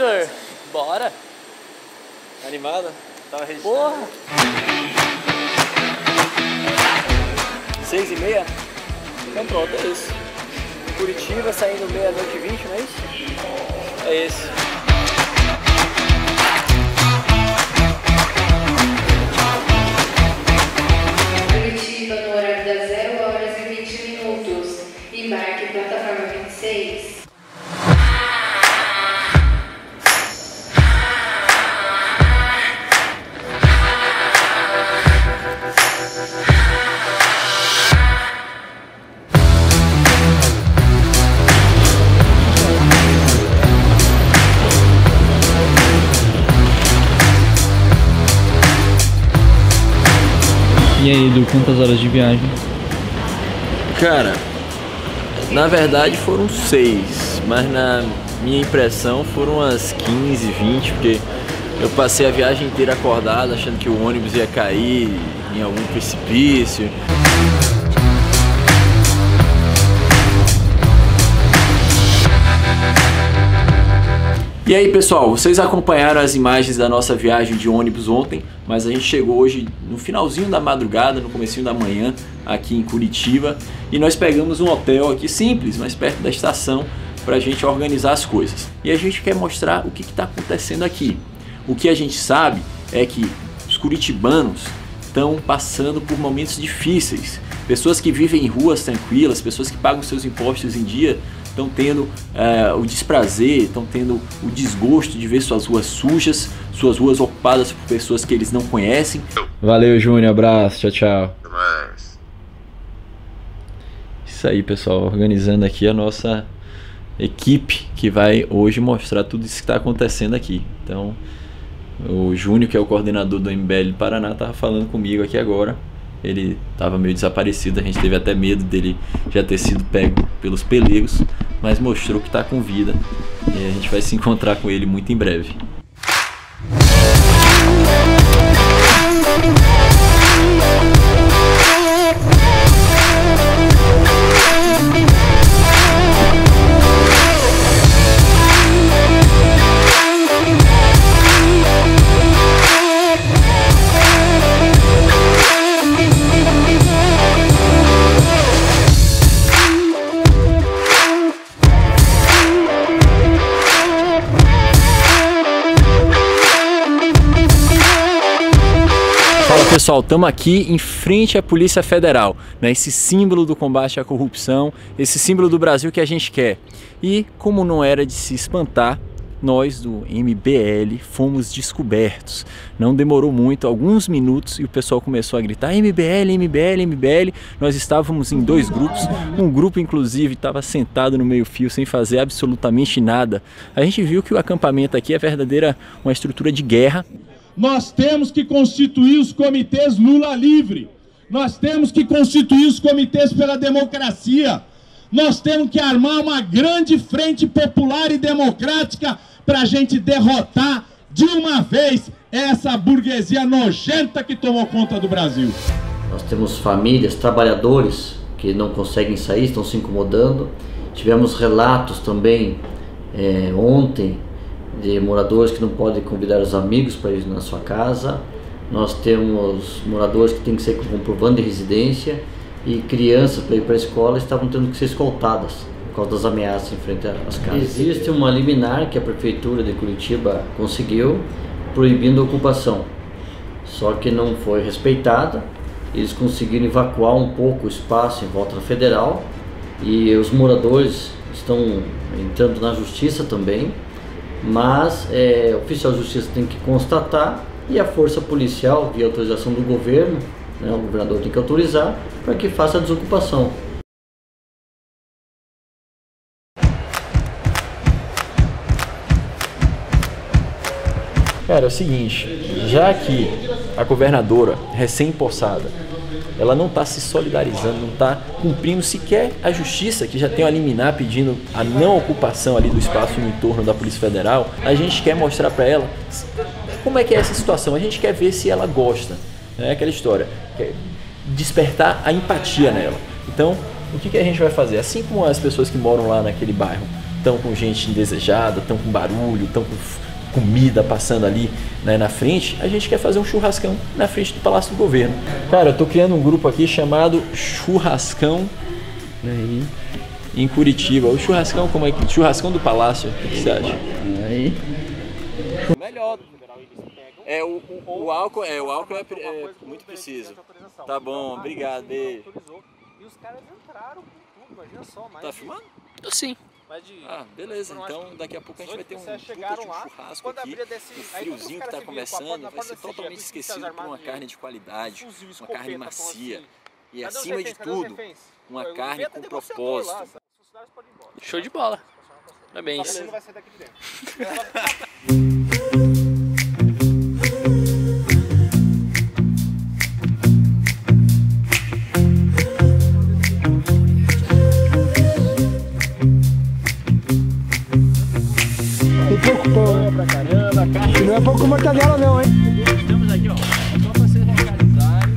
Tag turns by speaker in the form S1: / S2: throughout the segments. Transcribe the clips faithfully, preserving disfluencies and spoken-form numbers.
S1: Vitor? Bora!
S2: Animada? Tava registrando.
S1: Porra!
S2: Seis e meia? Então pronto, é isso. Curitiba saindo meia-noite e vinte, não é isso? É esse.
S3: Curitiba no horário das zero horas e vinte minutos. Embarque plataforma vinte e seis.
S4: E aí, Edu, quantas horas de viagem?
S5: Cara, na verdade foram seis, mas na minha impressão foram umas quinze, vinte, porque eu passei a viagem inteira acordado, achando que o ônibus ia cair em algum precipício. E aí pessoal, vocês acompanharam as imagens da nossa viagem de ônibus ontem, mas a gente chegou hoje no finalzinho da madrugada, no comecinho da manhã, aqui em Curitiba, e nós pegamos um hotel aqui simples, mas perto da estação, para a gente organizar as coisas. E a gente quer mostrar o que está acontecendo aqui. O que a gente sabe é que os curitibanos estão passando por momentos difíceis. Pessoas que vivem em ruas tranquilas, pessoas que pagam seus impostos em dia, estão tendo uh, o desprazer, estão tendo o desgosto de ver suas ruas sujas, suas ruas ocupadas por pessoas que eles não conhecem.
S4: Valeu, Júnior, abraço, tchau, tchau.
S6: Até mais.
S5: Isso aí, pessoal, organizando aqui a nossa equipe que vai hoje mostrar tudo isso que está acontecendo aqui. Então, o Júnior, que é o coordenador do M B L Paraná, estava falando comigo aqui agora. Ele estava meio desaparecido, a gente teve até medo dele já ter sido pego pelos pelegos, mas mostrou que está com vida e a gente vai se encontrar com ele muito em breve. Fala pessoal, estamos aqui em frente à Polícia Federal, né? Esse símbolo do combate à corrupção, esse símbolo do Brasil que a gente quer. E como não era de se espantar, nós do M B L fomos descobertos. Não demorou muito, alguns minutos, e o pessoal começou a gritar M B L, M B L, M B L. Nós estávamos em dois grupos, um grupo inclusive estava sentado no meio fio sem fazer absolutamente nada. A gente viu que o acampamento aqui é verdadeira uma estrutura de guerra.
S7: Nós temos que constituir os comitês Lula livre. Nós temos que constituir os comitês pela democracia. Nós temos que armar uma grande frente popular e democrática para a gente derrotar de uma vez essa burguesia nojenta que tomou conta do Brasil.
S8: Nós temos famílias, trabalhadores que não conseguem sair, estão se incomodando. Tivemos relatos também é, ontem de moradores que não podem convidar os amigos para ir na sua casa. Nós temos moradores que têm que ser com comprovando de residência e crianças para ir para a escola estavam tendo que ser escoltadas por causa das ameaças em frente às casas. Existe uma liminar que a Prefeitura de Curitiba conseguiu proibindo a ocupação, só que não foi respeitada. Eles conseguiram evacuar um pouco o espaço em volta da Federal e os moradores estão entrando na justiça também. Mas é, o oficial de justiça tem que constatar e a força policial, via autorização do governo, né, o governador tem que autorizar para que faça a desocupação.
S5: Cara, é o seguinte, já que a governadora recém-possada, ela não está se solidarizando, não está cumprindo sequer a justiça, que já tem uma liminar pedindo a não ocupação ali do espaço no entorno da Polícia Federal, a gente quer mostrar para ela como é que é essa situação, a gente quer ver se ela gosta, né? Aquela história, quer despertar a empatia nela. Então, o que, que a gente vai fazer? Assim como as pessoas que moram lá naquele bairro estão com gente indesejada, estão com barulho, estão com comida passando ali, né, na frente, a gente quer fazer um churrascão na frente do Palácio do Governo. Cara, eu tô criando um grupo aqui chamado Churrascão, né, em Curitiba. O churrascão, como é que... Churrascão do Palácio, o que você acha?
S4: Aí.
S5: Melhor. É, o, o, o álcool, é, o álcool é, é muito preciso. Tá bom, obrigado. E
S2: os caras entraram com tudo, imagina só.
S5: Tá filmando?
S2: Sim.
S5: Ah, beleza. Então daqui a pouco a gente vai ter um puta de um churrasco aqui. O friozinho que tá começando vai ser totalmente esquecido por uma carne de qualidade, uma carne macia. E acima de tudo, uma carne com propósito.
S2: Show de bola. Parabéns.
S1: Não é pouco mortadela não, hein?
S5: Estamos aqui, ó, só para vocês localizarem.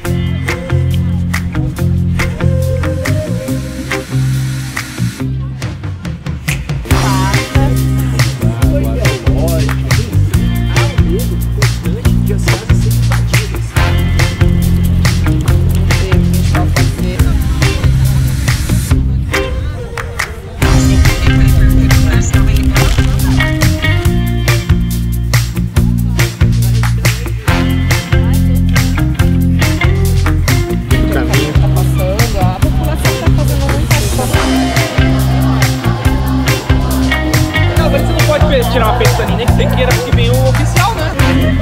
S2: Tirar uma pestaninha, nem que você queira, porque vem o oficial, né?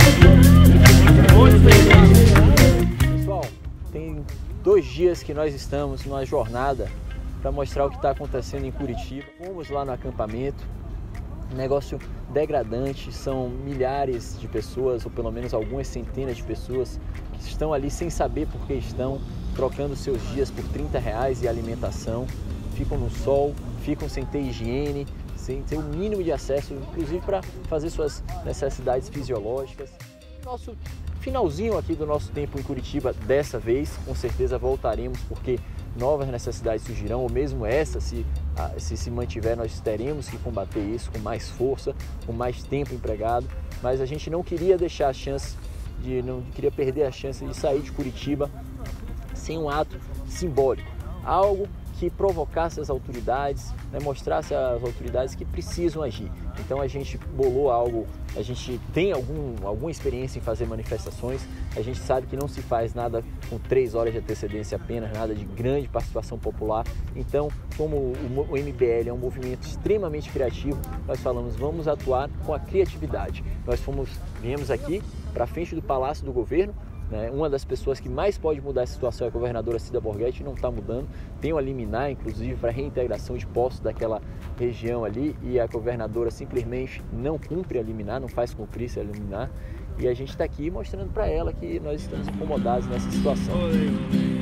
S5: Pessoal, tem dois dias que nós estamos numa jornada para mostrar o que está acontecendo em Curitiba. Fomos lá no acampamento, um negócio degradante, são milhares de pessoas, ou pelo menos algumas centenas de pessoas, que estão ali sem saber por que estão, trocando seus dias por trinta reais e alimentação, ficam no sol, ficam sem ter higiene, sem ter o mínimo de acesso, inclusive para fazer suas necessidades fisiológicas. Nosso finalzinho aqui do nosso tempo em Curitiba, dessa vez, com certeza voltaremos, porque novas necessidades surgirão, ou mesmo essa, se, se se mantiver, nós teremos que combater isso com mais força, com mais tempo empregado, mas a gente não queria deixar a chance, de, não queria perder a chance de sair de Curitiba sem um ato simbólico, algo que provocasse as autoridades, né, mostrasse às autoridades que precisam agir. Então a gente bolou algo, a gente tem algum, alguma experiência em fazer manifestações, a gente sabe que não se faz nada com três horas de antecedência apenas, nada de grande participação popular. Então, como o, o M B L é um movimento extremamente criativo, nós falamos, vamos atuar com a criatividade. Nós fomos, viemos aqui para frente do Palácio do Governo. Uma das pessoas que mais pode mudar essa situação é a governadora Cida Borghetti, não está mudando. Tem um liminar, inclusive, para reintegração de postos daquela região ali, e a governadora simplesmente não cumpre a liminar, não faz cumprir esse liminar. E a gente está aqui mostrando para ela que nós estamos incomodados nessa situação.